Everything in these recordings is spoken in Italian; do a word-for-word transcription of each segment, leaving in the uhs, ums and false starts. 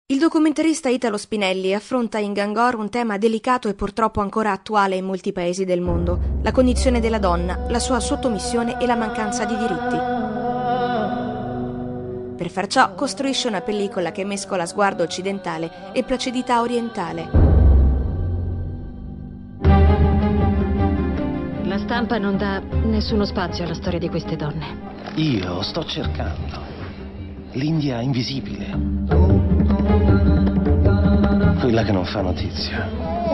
Il documentarista Italo Spinelli affronta in Gangor un tema delicato e purtroppo ancora attuale in molti paesi del mondo: la condizione della donna, la sua sottomissione e la mancanza di diritti. Per far ciò costruisce una pellicola che mescola sguardo occidentale e placidità orientale. La stampa non dà nessuno spazio alla storia di queste donne. Io sto cercando l'India invisibile, quella che non fa notizia.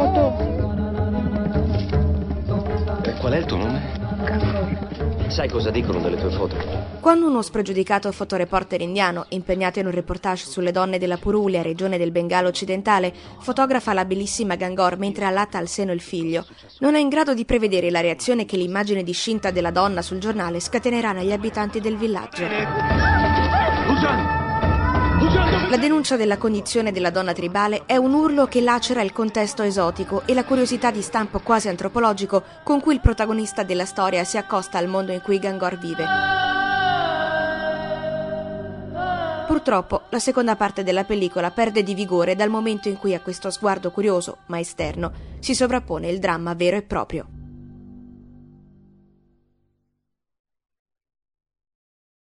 E qual è il tuo nome? Sai cosa dicono delle tue foto? Quando uno spregiudicato fotoreporter indiano, impegnato in un reportage sulle donne della Purulia, regione del Bengalo occidentale, fotografa la bellissima Gangor mentre allatta al seno il figlio, non è in grado di prevedere la reazione che l'immagine discinta della donna sul giornale scatenerà negli abitanti del villaggio. La denuncia della condizione della donna tribale è un urlo che lacera il contesto esotico e la curiosità di stampo quasi antropologico con cui il protagonista della storia si accosta al mondo in cui Gangor vive. Purtroppo, la seconda parte della pellicola perde di vigore dal momento in cui a questo sguardo curioso, ma esterno, si sovrappone il dramma vero e proprio.